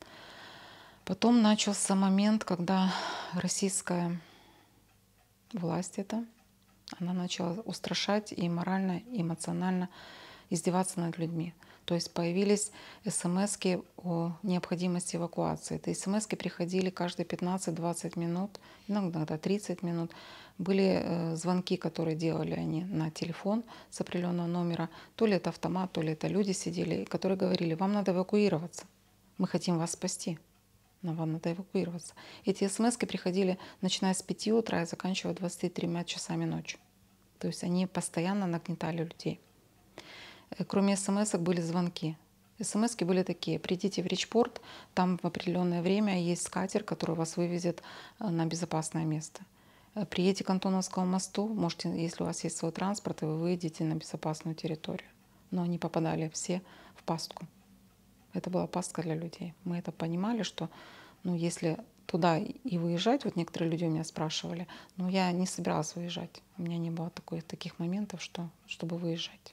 Потом начался момент, когда российская власть это, она начала устрашать и морально, и эмоционально издеваться над людьми. То есть появились смски о необходимости эвакуации. Эти смски приходили каждые пятнадцать-двадцать минут, иногда тридцать минут. Были э, звонки, которые делали они на телефон с определенного номера. То ли это автомат, то ли это люди сидели, которые говорили: вам надо эвакуироваться, мы хотим вас спасти. Но вам надо эвакуироваться. Эти смски приходили начиная с пяти утра и заканчивая двадцатью тремя часами ночи. То есть они постоянно нагнетали людей. Кроме смс-ок были звонки. СМСки были такие: придите в Ричпорт, там в определенное время есть катер, который вас вывезет на безопасное место. Приедете к Антоновскому мосту, можете, если у вас есть свой транспорт, и вы выйдете на безопасную территорию. Но они попадали все в пастку. Это была пастка для людей. Мы это понимали, что ну, если туда и выезжать, вот некоторые люди у меня спрашивали, но я не собиралась выезжать. У меня не было такой, таких моментов, что, чтобы выезжать.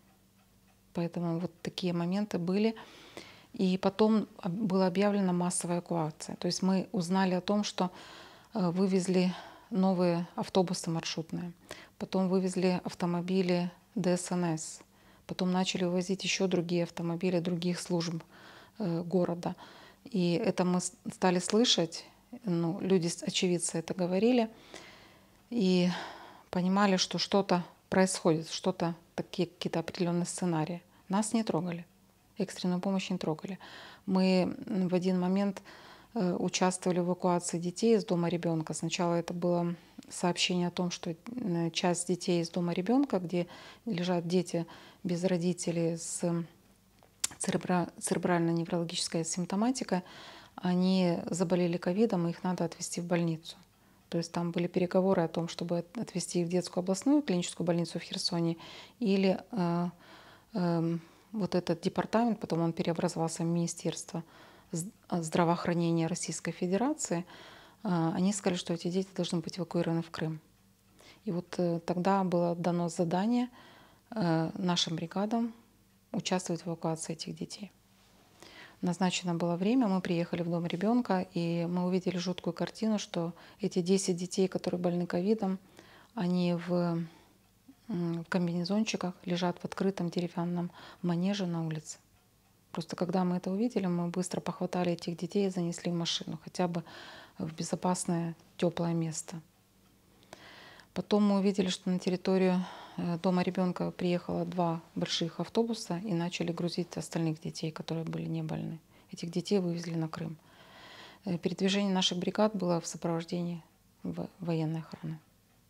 Поэтому вот такие моменты были. И потом была объявлена массовая эвакуация. То есть мы узнали о том, что вывезли новые автобусы маршрутные, потом вывезли автомобили ДСНС, потом начали вывозить еще другие автомобили других служб э, города. И это мы стали слышать, ну, люди, очевидцы это говорили, и понимали, что что-то происходит, что-то, такие какие-то определенные сценарии. Нас не трогали, экстренную помощь не трогали. Мы в один момент э, участвовали в эвакуации детей из дома ребенка. Сначала это было сообщение о том, что часть детей из дома ребенка, где лежат дети без родителей с церебра- церебрально-неврологической симптоматикой, они заболели ковидом, и их надо отвезти в больницу. То есть там были переговоры о том, чтобы отвезти их в детскую областную клиническую больницу в Херсоне, или э, э, вот этот департамент, потом он переобразовался в Министерство здравоохранения Российской Федерации, э, они сказали, что эти дети должны быть эвакуированы в Крым. И вот э, тогда было дано задание э, нашим бригадам участвовать в эвакуации этих детей. Назначено было время, мы приехали в дом ребенка, и мы увидели жуткую картину, что эти десять детей, которые больны ковидом, они в, в комбинезончиках лежат в открытом деревянном манеже на улице. Просто когда мы это увидели, мы быстро похватали этих детей и занесли в машину, хотя бы в безопасное, теплое место. Потом мы увидели, что на территорию дома ребенка приехало два больших автобуса и начали грузить остальных детей, которые были не больны. Этих детей вывезли на Крым. Передвижение наших бригад было в сопровождении военной охраны.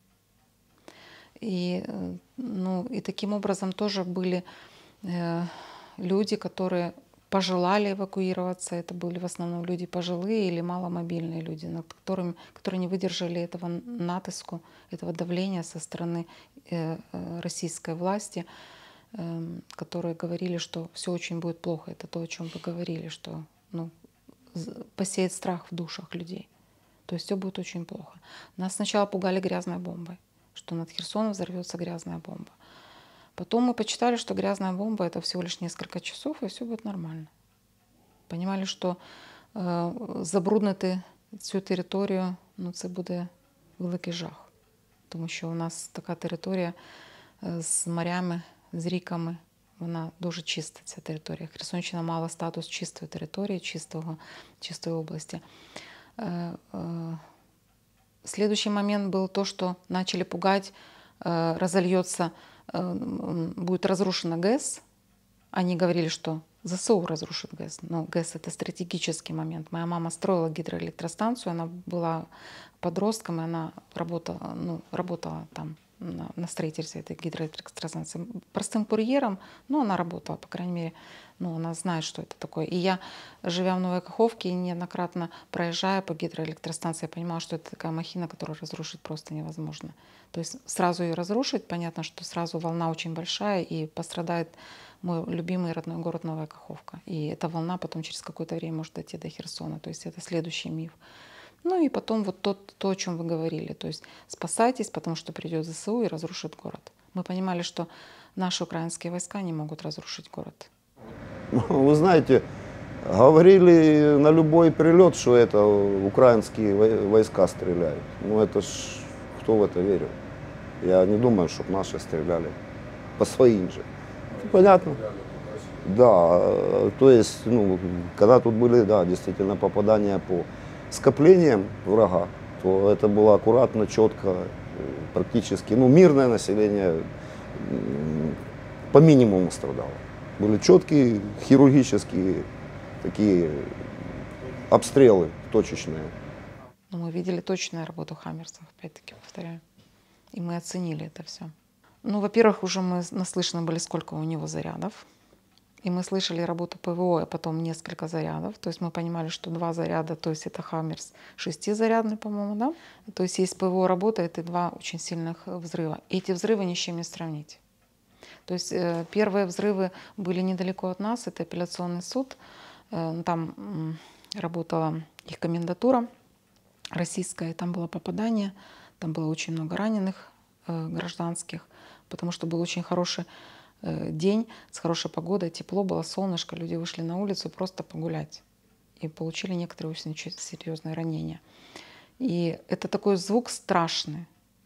И, ну, и таким образом тоже были э, люди, которые пожелали эвакуироваться. Это были в основном люди пожилые или маломобильные люди, над которыми, которые не выдержали этого натиску, этого давления со стороны э, российской власти, э, которые говорили, что все очень будет плохо. Это то, о чем вы говорили, что ну, посеет страх в душах людей. То есть все будет очень плохо. Нас сначала пугали грязной бомбой, что над Херсоном взорвется грязная бомба. Потом мы почитали, что грязная бомба — это всего лишь несколько часов, и все будет нормально. Понимали, що е, забруднити цю територію, ну, це буде великий жах. Тому що у нас така територія е, з морями, з ріками. Вона дуже чиста, ця територія. Херсонщина мала статус чистої території, чистого, чистої області. Е, е, Следующий момент был то, что начали пугать, э, разольется, э, будет разрушена ГЭС. Они говорили, что ЗСУ разрушит ГЭС. Но ГЭС — это стратегический момент. Моя мама строила гидроэлектростанцию, она была подростком, и она работала, ну, работала там на, на строительстве этой гидроэлектростанции. Простым курьером, но она работала, по крайней мере, ну, она знает, что это такое. И я, живя в Новой Каховке и неоднократно проезжая по гидроэлектростанции, я понимала, что это такая махина, которую разрушить просто невозможно. То есть сразу ее разрушить, понятно, что сразу волна очень большая, и пострадает мой любимый родной город Новая Каховка. И эта волна потом через какое-то время может дойти до Херсона. То есть это следующий миф. Ну и потом вот то, то, о чем вы говорили. То есть спасайтесь, потому что придет ЗСУ и разрушит город. Мы понимали, что наши украинские войска не могут разрушить город. Вы знаете, говорили на любой прилет, что это украинские войска стреляют. Ну это ж, кто в это верил? Я не думаю, чтобы наши стреляли по своим же. Понятно? Да, то есть, ну, когда тут были, да, действительно попадания по скоплениям врага, то это было аккуратно, четко, практически, ну, мирное население по минимуму страдало. Были четкие хирургические такие обстрелы точечные. Но мы видели точную работу хаммерсов, опять-таки повторяю. И мы оценили это все. Ну, во-первых, уже мы наслышаны были, сколько у него зарядов. И мы слышали работу ПВО, а потом несколько зарядов. То есть мы понимали, что два заряда, то есть это хаммерс шестизарядный, по-моему, да? То есть есть ПВО работает и два очень сильных взрыва. И эти взрывы ни с чем не сравнить. То есть э, первые взрывы были недалеко от нас, это апелляционный суд. Э, там э, работала их комендатура российская, и там было попадание, там было очень много раненых э, гражданских, потому что был очень хороший э, день, с хорошей погодой, тепло было, солнышко, люди вышли на улицу просто погулять и получили некоторые очень серьезные ранения. И это такой звук страшный.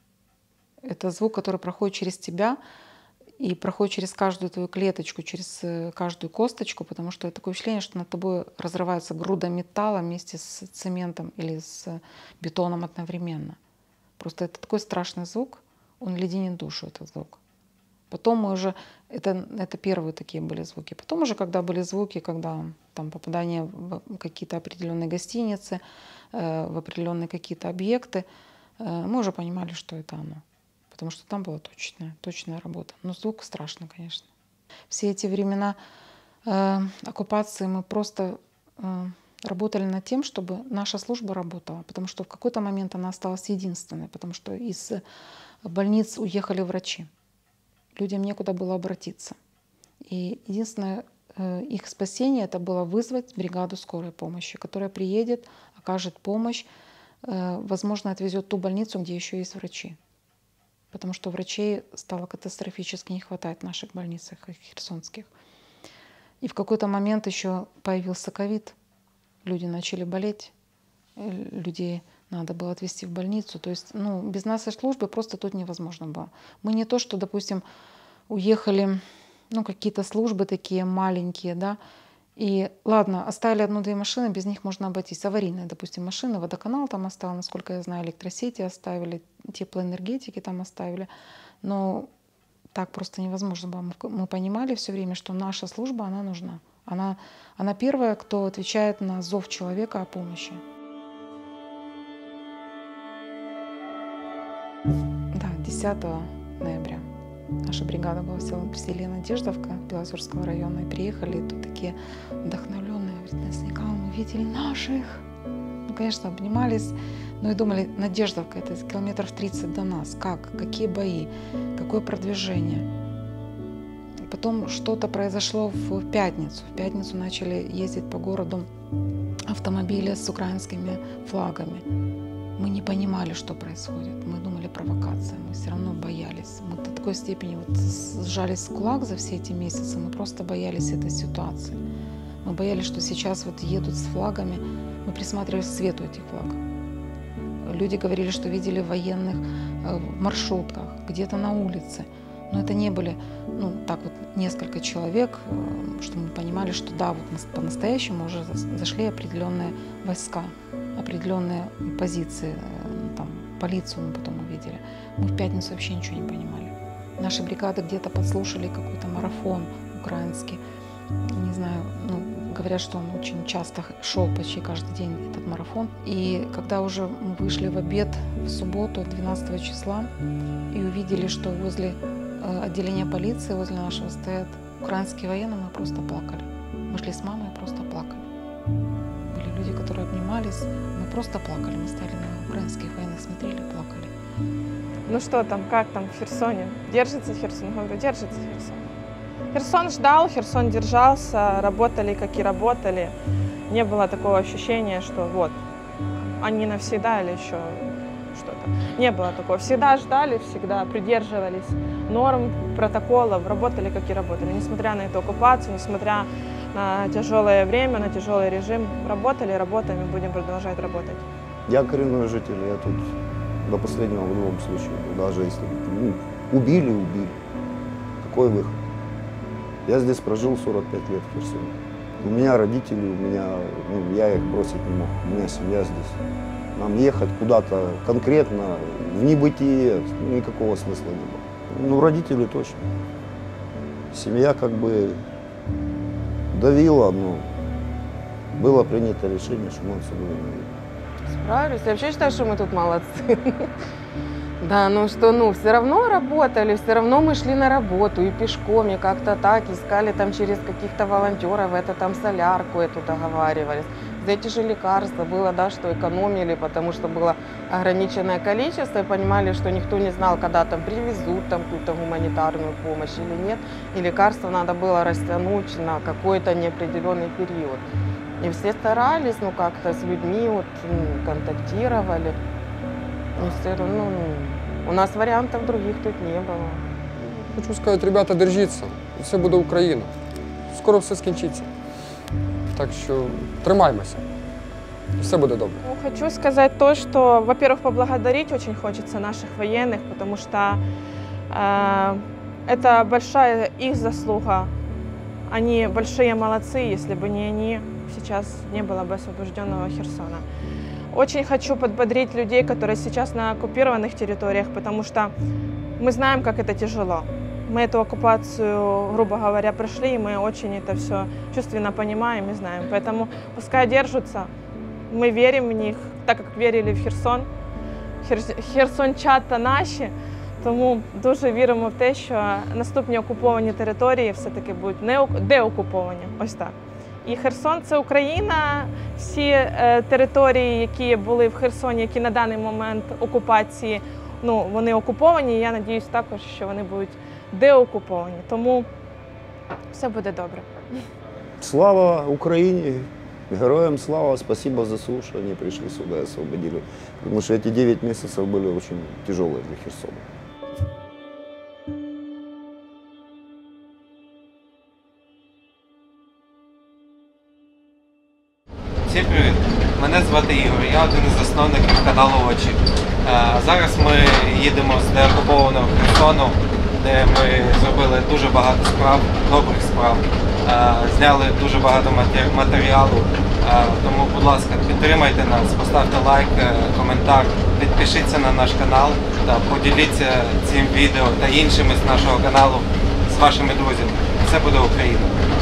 Это звук, который проходит через тебя, и проходит через каждую твою клеточку, через каждую косточку, потому что это такое впечатление, что над тобой разрывается груда металла вместе с цементом или с бетоном одновременно. Просто это такой страшный звук, он леденит душу, этот звук. Потом мы уже, это, это первые такие были звуки. Потом уже, когда были звуки, когда там попадание в какие-то определенные гостиницы, в определенные какие-то объекты, мы уже понимали, что это оно. Потому что там была точная, точная работа. Но звук страшный, конечно. Все эти времена э, оккупации мы просто э, работали над тем, чтобы наша служба работала. Потому что в какой-то момент она осталась единственной. Потому что из больниц уехали врачи. Людям некуда было обратиться. И единственное э, их спасение — это было вызвать бригаду скорой помощи, которая приедет, окажет помощь, э, возможно, отвезет ту больницу, где еще есть врачи. Потому что врачей стало катастрофически не хватать в наших больницах херсонских. И в какой-то момент еще появился ковид. Люди начали болеть, людей надо было отвезти в больницу. То есть ну, без нашей службы просто тут невозможно было. Мы не то, что, допустим, уехали, ну, какие-то службы такие маленькие, да, и ладно, оставили одну-две машины, без них можно обойтись. Аварийные, допустим, машины, водоканал там оставил, насколько я знаю, электросети оставили, теплоэнергетики там оставили. Но так просто невозможно было. Мы понимали все время, что наша служба, она нужна. Она, она первая, кто отвечает на зов человека о помощи. Да, десятого ноября. Наша бригада была в селе Надеждовка Белозерского района. И приехали, и тут такие вдохновленные. Говорит, наверняка мы видели наших. Ну, конечно, обнимались. Ну и думали, Надеждовка, это километров тридцать до нас. Как? Какие бои? Какое продвижение? И потом что-то произошло в пятницу. В пятницу начали ездить по городу автомобили с украинскими флагами. Мы не понимали, что происходит. Мы думали, провокация. Мы все равно боялись. Мы до такой степени вот сжались в кулак за все эти месяцы. Мы просто боялись этой ситуации. Мы боялись, что сейчас вот едут с флагами. Мы присматривались к свету этих флагов. Люди говорили, что видели военных в маршрутках, где-то на улице. Но это не были, ну, так вот, несколько человек, что мы понимали, что да, вот по-настоящему уже зашли определенные войска, определенные позиции, там, полицию мы потом увидели. Мы в пятницу вообще ничего не понимали. Наши бригады где-то подслушали какой-то марафон украинский. Не знаю, ну, говорят, что он очень часто шел почти каждый день, этот марафон. И когда уже мы вышли в обед в субботу, двенадцатого числа, и увидели, что возле отделения полиции, возле нашего стоят украинские военные, мы просто плакали. Мы шли с мамой и просто плакали. Были люди, которые обнимались, мы просто плакали. Мы стояли на украинских военных, смотрели, плакали. Ну что там, как там в Херсоне? Держится Херсон? Говорю, держится Херсон. Херсон ждал, Херсон держался, работали, как и работали. Не было такого ощущения, что вот, они навсегда или еще что-то. Не было такого. Всегда ждали, всегда придерживались норм, протоколов, работали, как и работали. Несмотря на эту оккупацию, несмотря на тяжелое время, на тяжелый режим, работали, работаем и будем продолжать работать. Я коренной житель, я тут до последнего в любом случае, даже если ну, убили, убили. Какой выход? Я здесь прожил сорок пять лет в Херсоне. У меня родители, у меня, ну, я их бросить не мог, у меня семья здесь. Нам ехать куда-то конкретно, в небытие, никакого смысла не было. Ну, родители точно. Семья как бы давила, но было принято решение, что мы отсюда уедем. Справились. Я вообще считаю, что мы тут молодцы. Да, ну что, ну, все равно работали, все равно мы шли на работу и пешком, и как-то так, искали там через каких-то волонтеров, это там солярку эту договаривались. За эти же лекарства было, да, что экономили, потому что было ограниченное количество, и понимали, что никто не знал, когда там привезут там какую-то гуманитарную помощь или нет, и лекарства надо было растянуть на какой-то неопределенный период. И все старались, ну, как-то с людьми вот, ну, контактировали. Но все равно, ну, у нас вариантов других тут не было. Хочу сказати, ребята, держіться, і все буде Україна. Скоро все скінчиться. Так що тримаймося, і все буде добре. Ну, хочу сказать то, что, во-первых, поблагодарить очень хочется наших военных, потому что э, это большая их заслуга. Они большие молодцы, если бы не они, сейчас не было бы освобожденного Херсона. Очень хочу подбодрить людей, которые сейчас на оккупированных территориях, потому что мы знаем, как это тяжело. Мы эту оккупацию, грубо говоря, прошли, и мы очень это все чувственно понимаем и знаем. Поэтому пускай держатся, мы верим в них, так как верили в Херсон. Херсончата наші, тому дуже віримо в те, що наступні окуповані території все-таки будуть не деокуповані, ось так. І Херсон – це Україна, всі е, території, які були в Херсоні, які на даний момент окупації, ну, вони окуповані, і я сподіваюся також, що вони будуть деокуповані. Тому все буде добре. Слава Україні! Героям слава! Спасибо за ЗСУ, что они пришли сюда и освободили. Потому что эти девять месяцев были очень тяжелые для Херсона. Всім привіт! Мене звати Ігор, я один із засновників каналу Очі. Зараз ми їдемо з деокупованого Херсону, де ми зробили дуже багато справ, добрих справ, зняли дуже багато матеріалу. Тому, будь ласка, підтримайте нас, поставте лайк, коментар, підпишіться на наш канал та поділіться цим відео та іншими з нашого каналу з вашими друзями. Все буде Україна!